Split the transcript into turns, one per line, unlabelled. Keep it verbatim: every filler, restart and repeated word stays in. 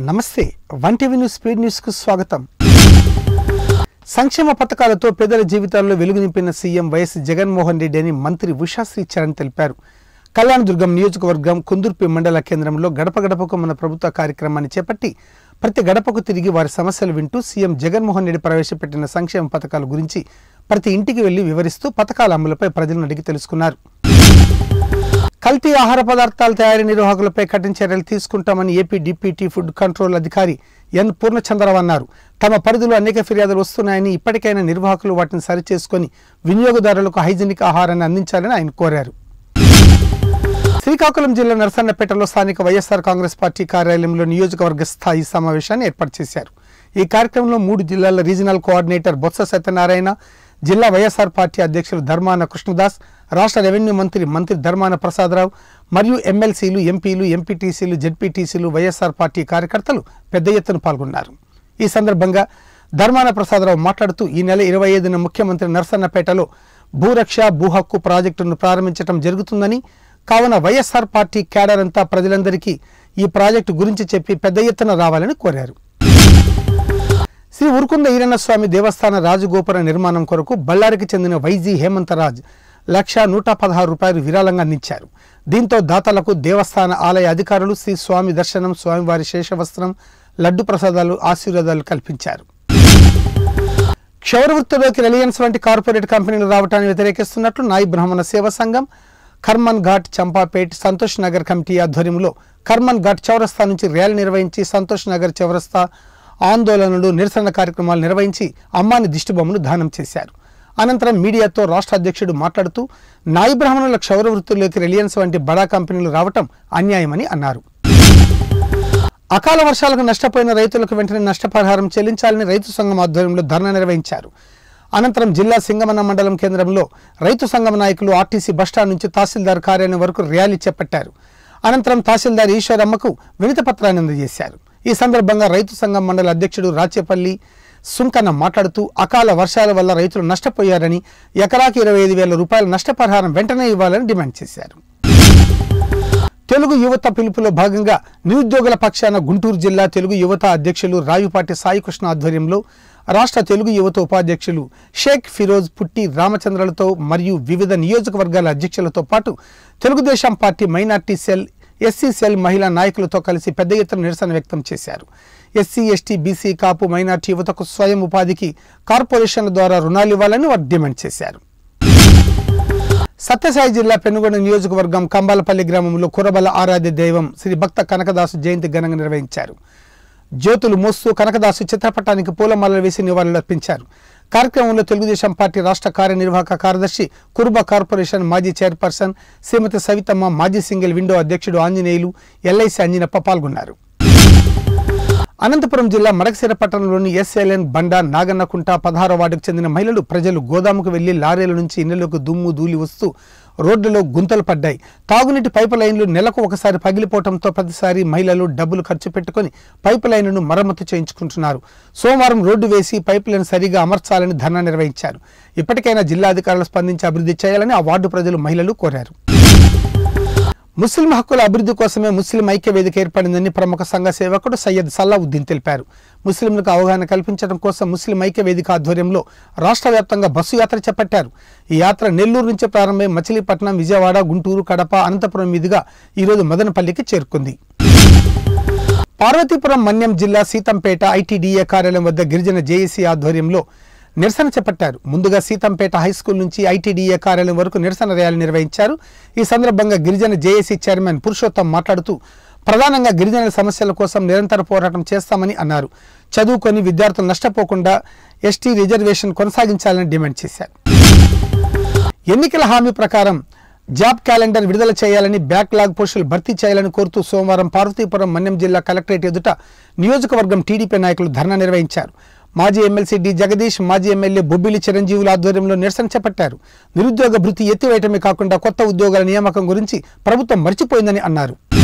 నమస్తే one TV news speed news కు స్వాగతం. సంక్షేమ పథకాలతో పేదల జీవితాల్లో వెలుగు నింపిన సీఎం వైఎస్ జగన్మోహన్ రెడ్డి అని మంత్రి ఉషాశ్రీ చరణ్ తెలిపారు. కళ్యాణదుర్గం నియోజకవర్గం కుందుర్పి మండల కేంద్రంలో గడప గడపకు మన ప్రభుత్వ కార్యక్రమాన్ని చేపట్టి ప్రతి గడపకు తిరిగి వారి సమస్యలు వింటూ సీఎం జగన్మోహన్ రెడ్డి ప్రవేశపెట్టిన సంక్షేమ పథకాల గురించి ప్రతి ఇంటికి వెళ్లి వివరిస్తూ పథకాల అమలుపై ప్రజలను అడిగి తెలుసుకున్నారు. కల్తీ ఆహార పదార్థాల తయారీ నిర్వాహకులపై కఠిన చర్యలు తీసుకుంటామని ఏపీ డిప్యూటీ ఫుడ్ కంట్రోల్ అధికారి ఎన్ పూర్ణచంద్రరావు అన్నారు. తమ పరిధిలో అనేక ఫిర్యాదులు వస్తున్నాయని, ఇప్పటికైనా నిర్వాహకులు వాటిని సరిచేసుకుని వినియోగదారులకు హైజీనిక్ ఆహారాన్ని అందించాలని ఆయన కోరారు. శ్రీకాకుళం జిల్లా నరసన్నపేటలో స్థానిక వైఎస్ఆర్ కాంగ్రెస్ పార్టీ కార్యాలయంలో నియోజకవర్గ స్థాయి సమావేశాన్ని ఏర్పాటు చేశారు. ఈ కార్యక్రమంలో మూడు జిల్లాల రీజనల్ కోఆర్డినేటర్ బొత్స సత్యనారాయణ, జిల్లా వైఎస్ఆర్ పార్టీ అధ్యక్షులు ధర్మాన కృష్ణదాస్, రాష్ట్ర రెవెన్యూ మంత్రి మంత్రి ధర్మాన ప్రసాదరావు మరియు ఎమ్మెల్సీలు, ఎంపీలు, ఎంపీటీసీలు, జెడ్పీటీసీలు, వైఎస్ఆర్ పార్టీ కార్యకర్తలు పెద్ద ఎత్తున పాల్గొన్నారు. ఈ సందర్భంగా ధర్మాన ప్రసాదరావు మాట్లాడుతూ ఈ నెల ఇరవై ఐదున ముఖ్యమంత్రి నరసన్నపేటలో భూరక్ష భూ హక్కు ప్రాజెక్టును ప్రారంభించడం జరుగుతుందని, కావున వైఎస్ఆర్ పార్టీ క్యాడర్ అంతా ప్రజలందరికీ ఈ ప్రాజెక్టు గురించి చెప్పి పెద్ద ఎత్తున రావాలని కోరారు. శ్రీ ఉరుకుంద ఈరన్న స్వామి దేవస్థాన రాజగోపుర నిర్మాణం కొరకు బళ్ళారికి చెందిన వైజీ హేమంతరాజ్ లక్ష నూట పదహారు రూపాయలు విరాళంగా అందించారు. దీంతో దాతలకు దేవస్థాన ఆలయ అధికారులు శ్రీ స్వామి దర్శనం, స్వామివారి శేషవస్త్రం, లడ్డు ప్రసాదాలు, ఆశీర్వాదాలు కల్పించారు. క్షౌర వృత్తిలోకి రిలయన్స్ వంటి కార్పొరేట్ కంపెనీలు రావటాన్ని వ్యతిరేకిస్తున్నట్లు నాయి బ్రాహ్మణ సేవా సంఘం, కర్మన్ ఘాట్, చంపాపేట్, సంతోష్ నగర్ కమిటీ ఆధ్వర్యంలో కర్మన్ ఘాట్ చౌరస్తా నుంచి ర్యాలీ నిర్వహించి సంతోష్ నగర్ చౌరస్తా ఆందోళనలు, నిరసన కార్యక్రమాలు నిర్వహించి అమ్మాని దిష్టిబొమ్మను దానం చేశారు. అనంతరం మీడియాతో రాష్ట్ర అధ్యక్షుడు మాట్లాడుతూ నాయి బ్రాహ్మణుల క్షౌర వృత్తుల్లోకి రిలయన్స్ వంటి బడా కంపెనీలు రావటం అన్యాయమని అన్నారు. అకాల వర్షాలకు నష్టపోయిన రైతులకు వెంటనే నష్టపరిహారం చెల్లించాలని రైతు సంఘం ఆధ్వర్యంలో ధర్నా నిర్వహించారు. అనంతరం జిల్లా సింగమన్న మండలం కేంద్రంలో రైతు సంఘం నాయకులు ఆర్టీసీ బస్టాండ్ నుంచి తహసీల్దార్ కార్యాలయం వరకు ర్యాలీ చేపట్టారు. అనంతరం తహసీల్దార్ ఈశ్వరమ్మకు వినతి పత్రాన్ని అందజేశారు. ఈ సందర్భంగా రైతు సంఘం మండల అధ్యక్షుడు రాచేపల్లి సుంకన్న మాట్లాడుతూ అకాల వర్షాల వల్ల రైతులు నష్టపోయారని, ఎకరాకి ఇరవై ఐదు వేల రూపాయల నష్టపరిహారం వెంటనే ఇవ్వాలని డిమాండ్ చేశారు. తెలుగు యువత పిలుపులో భాగంగా నిరుద్యోగుల పక్షాన గుంటూరు జిల్లా తెలుగు యువత అధ్యక్షులు రాయుపాటి సాయికృష్ణ ఆధ్వర్యంలో రాష్ట్ర తెలుగు యువత ఉపాధ్యక్షులు షేక్ ఫిరోజ్ పుట్టి రామచంద్రలతో మరియు వివిధ నియోజకవర్గాల అధ్యక్షులతో పాటు Telugu Desam party minority cell, SC cell మహిళా నాయకులతో కలిసి పెద్ద ఎత్తున నిరసన వ్యక్తం చేశారు. SC, ST, BC, Kapu, minority యువతకు స్వయం ఉపాధికి కార్పొరేషన్ల ద్వారా రుణాలు ఇవ్వాలని వారు డిమాండ్ చేశారు. సత్యసాయి జిల్లా పెనుగొండ నియోజకవర్గం కంబాలపల్లి గ్రామంలో కురబల ఆరాధ్య దైవం శ్రీ భక్త కనకదాసు జయంతి ఘనంగా నిర్వహించారు. జ్యోతులు మోస్తూ కనకదాసు చిత్రపటానికి పూలమాలలు వేసి నివాళులు అర్పించారు. కార్యక్రమంలో తెలుగుదేశం పార్టీ రాష్ట్ర కార్యనిర్వాహక కార్యదర్శి, కురుబ కార్పొరేషన్ మాజీ చైర్పర్సన్ శ్రీమతి సవితమ్మ, మాజీ సింగిల్ విండో అధ్యక్షుడు ఆంజనేయులు, ఎల్ఐసి అంజినప్ప పాల్గొన్నారు. అనంతపురం జిల్లా మడకశిర పట్టణంలోని ఎస్ఎల్ఎన్ బండ, నాగన్నకుంట పదహారో వార్డుకు చెందిన మహిళలు ప్రజలు గోదాముకు వెళ్లి లారీల నుంచి ఇళ్లలోకి దుమ్ము ధూళి వస్తూ రోడ్లలో గుంతలు పడ్డాయి. తాగునీటి పైపు లైన్లు నెలకు ఒకసారి పగిలిపోవడంతో ప్రతిసారి మహిళలు డబ్బులు ఖర్చు పెట్టుకుని పైపు లైన్లను మరమ్మతు చేయించుకుంటున్నారు. సోమవారం రోడ్డు వేసి పైపు లైన్ సరిగా అమర్చాలని ధర్నా నిర్వహించారు. ఇప్పటికైనా జిల్లా అధికారులు స్పందించి అభివృద్ధి చేయాలని ఆ వార్డు ప్రజలు, మహిళలు కోరారు. ముస్లిం హక్కుల అభివృద్ధి కోసమే ముస్లిం ఐక్య వేదిక ఏర్పడిందని ప్రముఖ సంఘ సేవకుడు సయ్యద్ సల్లావుద్దీన్ తెలిపారు. ముస్లింలకు అవగాహన కల్పించడం కోసం ముస్లిం ఐక్య వేదిక ఆధ్వర్యంలో రాష్ట్ర వ్యాప్తంగా బస్సు యాత్ర చేపట్టారు. ఈ యాత్ర నెల్లూరు నుంచి ప్రారంభమై మచిలీపట్నం, విజయవాడ, గుంటూరు, కడప, అనంతపురం మీదుగా ఈరోజు మదనపల్లికి చేరుకుంది. పార్వతీపురం మన్యం జిల్లా సీతంపేట ఐటీడీఏ కార్యాలయం వద్ద గిరిజన జేఏసీ ఆధ్వర్యంలో నిరసన చేపట్టారు. ముందుగా సీతంపేట హైస్కూల్ నుంచి ఐటీడీఏ కార్యాలయం వరకు నిరసన ర్యాలీ నిర్వహించారు. ఈ సందర్భంగా గిరిజన జేఏసీ చైర్మన్ పురుషోత్తం మాట్లాడుతూ ప్రధానంగా గిరిజనుల సమస్యల కోసం నిరంతర పోరాటం చేస్తామని అన్నారు. చదువుకొని విద్యార్థులు నష్టపోకుండా ఎస్టీ రిజర్వేషన్ కొనసాగించాలని డిమాండ్ చేశారు. ఎన్నికల హామీ ప్రకారం జాబ్ క్యాలెండర్ విడుదల చేయాలని, బ్యాక్లాగ్ పోస్టులు భర్తీ చేయాలని కోరుతూ సోమవారం పార్వతీపురం మన్యం జిల్లా కలెక్టరేట్ ఎదుట నియోజకవర్గం టీడీపీ నాయకులు ధర్నా నిర్వహించారు. మాజీ ఎమ్మెల్సీ డి జగదీష్, మాజీ ఎమ్మెల్యే బొబ్బిలి చిరంజీవుల ఆధ్వర్యంలో నిరసన చేపట్టారు. నిరుద్యోగ భృతి ఎత్తివేయటమే కాకుండా కొత్త ఉద్యోగాల నియామకం గురించి ప్రభుత్వం మర్చిపోయిందని అన్నారు.